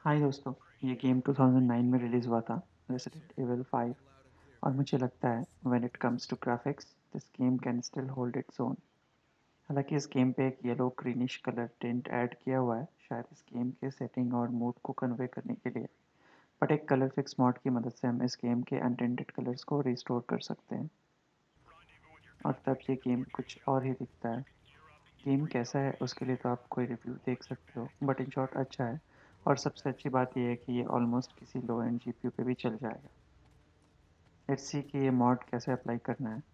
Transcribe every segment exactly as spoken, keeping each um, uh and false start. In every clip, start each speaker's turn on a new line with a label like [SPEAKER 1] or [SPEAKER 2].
[SPEAKER 1] हाय दोस्तों, ये game two thousand nine में रिलीज़ हुआ था, रेसिडेंट एविल फाइव। और मुझे लगता है when it comes to graphics this game can still hold its own. हालांकि इस गेम पे एक yellow greenish colour tint add किया हुआ है, शायद इस गेम के सेटिंग और मूड को कन्वे करने के लिए। बट एक कलर फिक्स मॉड की मदद से हम इस गेम के अनटेंटेड कलर्स को रिस्टोर कर सकते हैं और तब ये गेम कुछ और ही दिखता है। गेम कैसा है उसके लिए तो आप कोई रिव्यू देख सकते हो, बट इन शॉर्ट अच्छा है। और सबसे अच्छी बात यह है कि ये ऑलमोस्ट किसी लो एंड जीपीयू पे भी चल जाएगा। लेट्स सी कि ये मॉड कैसे अप्लाई करना है।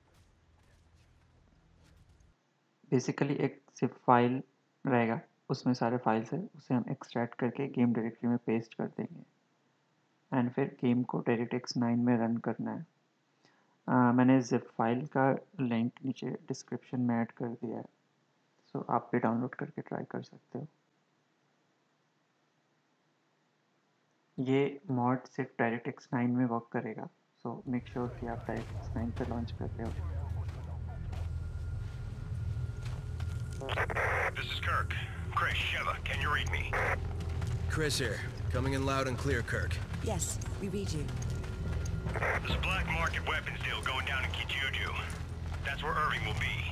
[SPEAKER 1] बेसिकली एक सिर्फ फाइल रहेगा, उसमें सारे फाइल्स है, उसे हम एक्सट्रैक्ट करके गेम डायरेक्टरी में पेस्ट कर देंगे एंड फिर गेम को डायरेक्ट एक्स नाइन में रन करना है। आ, मैंने जिप फाइल का लिंक नीचे डिस्क्रिप्शन में ऐड कर दिया है, सो आप भी डाउनलोड करके ट्राई कर सकते हो। ये मॉड सिर्फ डायरेक्ट एक्स नाइन में वर्क करेगा, सो मेक श्योर कि आप डायरेक्ट एक्स नाइन पे लॉन्च कर रहे हो।
[SPEAKER 2] This is Kirk. Chris, Sheva, can you read me?
[SPEAKER 3] Chris here, coming in loud and clear, Kirk.
[SPEAKER 4] Yes, we read you.
[SPEAKER 2] There's a black market weapons deal going down in Kijuju. That's where Irving will be.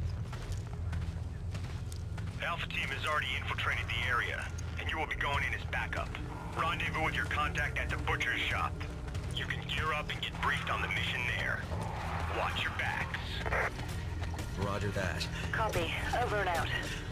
[SPEAKER 2] The Alpha team has already infiltrated the area, and you will be going in as backup. Rendezvous with your contact at the butcher's shop. You can gear up and get briefed on the mission there. Watch your backs.
[SPEAKER 3] Roger that.
[SPEAKER 4] Copy. Over and out.